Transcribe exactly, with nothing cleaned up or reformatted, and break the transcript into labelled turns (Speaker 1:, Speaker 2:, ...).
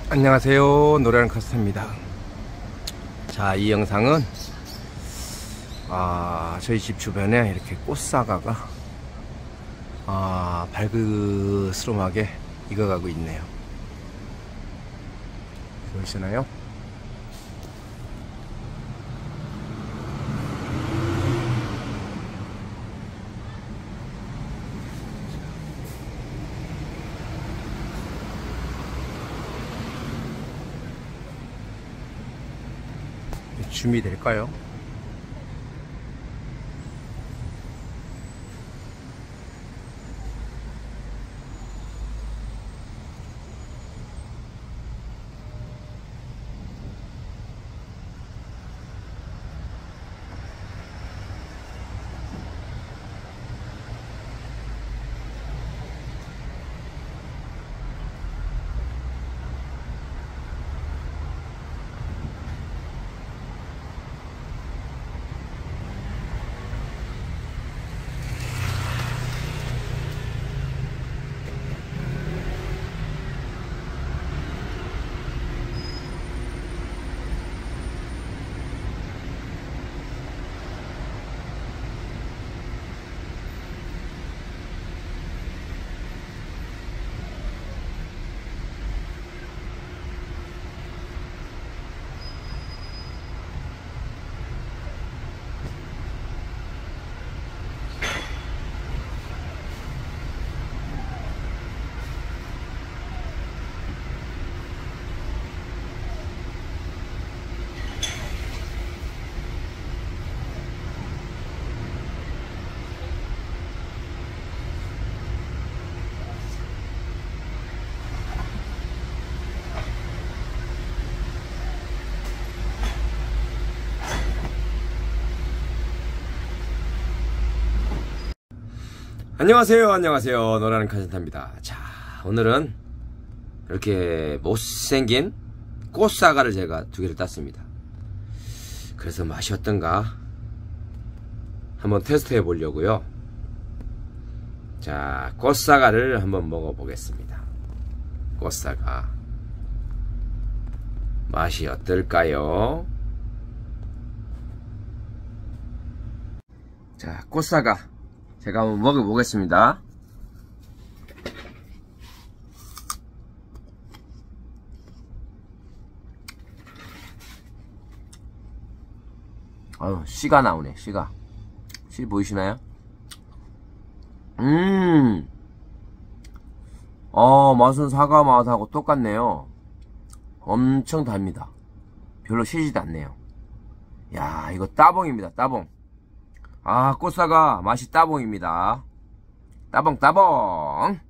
Speaker 1: 안녕하세요, 노래하는 카스입니다. 자, 이 영상은 아, 저희 집 주변에 이렇게 꽃사과가 아, 발그스름하게 익어가고 있네요. 보이시나요? 준비될까요? 안녕하세요, 안녕하세요, 노라는 카센터입니다. 자, 오늘은 이렇게 못생긴 꽃사과를 제가 두 개를 땄습니다. 그래서 맛이 어떤가 한번 테스트 해 보려고요. 자, 꽃사과를 한번 먹어 보겠습니다. 꽃사과 맛이 어떨까요? 자, 꽃사과 제가 한번 먹어보겠습니다. 아유, 씨가 나오네, 씨가. 씨 보이시나요? 음, 어, 맛은 사과 맛하고 똑같네요. 엄청 답니다. 별로 시지도 않네요. 야, 이거 따봉입니다, 따봉. 아, 꽃사과 맛이 따봉입니다. 따봉 따봉.